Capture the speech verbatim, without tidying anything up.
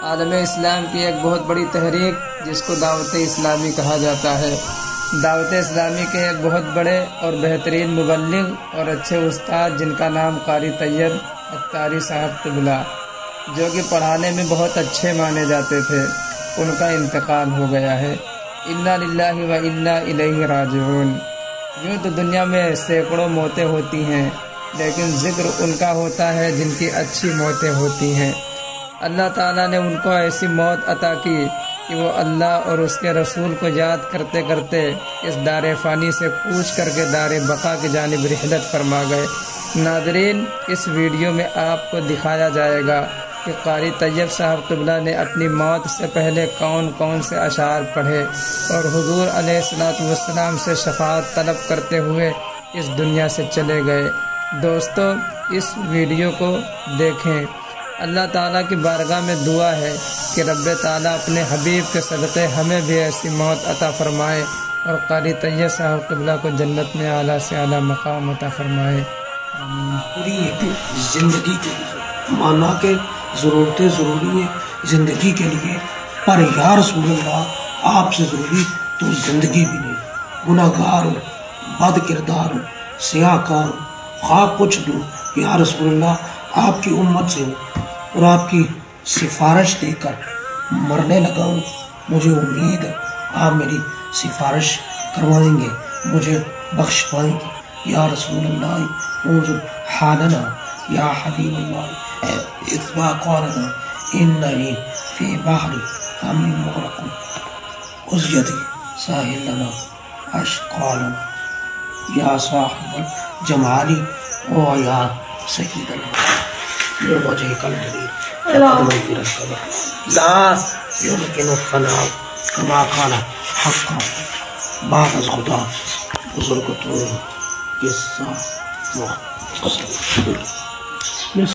عالم اسلام کی ایک بہت بڑی تحریک جس کو دعوت اسلامی کہا جاتا ہے۔ دعوت اسلامی کے ایک بہت بڑے اور بہترین مبلغ اور اچھے استاد جن کا نام قاری طیب اتاری صاحب قبلہ، جو کہ پڑھانے میں بہت اچھے مانے جاتے تھے، ان کا انتقال ہو گیا ہے۔ انا للہ و انا الیہ راجعون۔ یوں تو دنیا میں سینکڑوں موتیں ہوتی ہیں، لیکن ذکر ان کا ہوتا ہے جن کی اچھی موتیں ہوتی ہیں۔ اللہ تعالیٰ نے ان کو ایسی موت عطا کی کہ وہ اللہ اور اس کے رسول کو یاد کرتے کرتے اس دار فانی سے کوچ کر کے دار بقا کی جانب رحلت فرما گئے۔ ناظرین، اس ویڈیو میں آپ کو دکھایا جائے گا کہ قاری طیب صاحب قبلہ نے اپنی موت سے پہلے کون کون سے اشعار پڑھے اور حضور علیہ الصلوۃ والسلام سے شفاعت طلب کرتے ہوئے اس دنیا سے چلے گئے۔ دوستو، اس ویڈیو کو دیکھیں۔ اللہ تعالیٰ کی بارگاہ میں دعا ہے کہ رب تعالیٰ اپنے حبیب کے صدقے ہمیں بھی ایسی موت عطا فرمائے اور قاری طیب صاحب قبلہ کو جنت میں اعلیٰ سے اعلیٰ مقام عطا فرمائے۔ پوری زندگی کے لیے مانا کہ ضرورتیں ضروری ہیں زندگی کے لیے، پر یا رسول اللہ آپ سے ضروری تو زندگی بھی نہیں۔ گناہ گار ہوں، بد کردار ہوں، سیاہ کار ہوں، خواہ کچھ دوں، یا رسول اللہ آپ کی امت سے ہوں اور آپ کی سفارش دے کر مرنے لگا ہوں۔ مجھے امید ہے آپ میری سفارش کروائیں گے، مجھے بخش پائیں گے۔ یا رسول اللہ انظر حالنا یا حبیب اللہ اذ قالنا اننی فی بحر غم مغرق خذ یدی ساحل لنا اشقالنا یا صاحب الجمال و یا سیدنا بوجهك الجليل تقدم في القبر لا يمكن الفناء كما قال حقا بعد الخطا بزرگتون قصہ مختصر۔